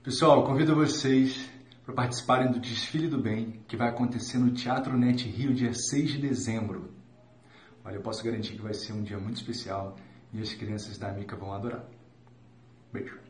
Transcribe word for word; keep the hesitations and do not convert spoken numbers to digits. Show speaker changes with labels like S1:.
S1: Pessoal, convido vocês para participarem do Desfile do Bem, que vai acontecer no Teatro Net Rio, dia seis de dezembro. Olha, eu posso garantir que vai ser um dia muito especial e as crianças da Amica vão adorar. Beijo.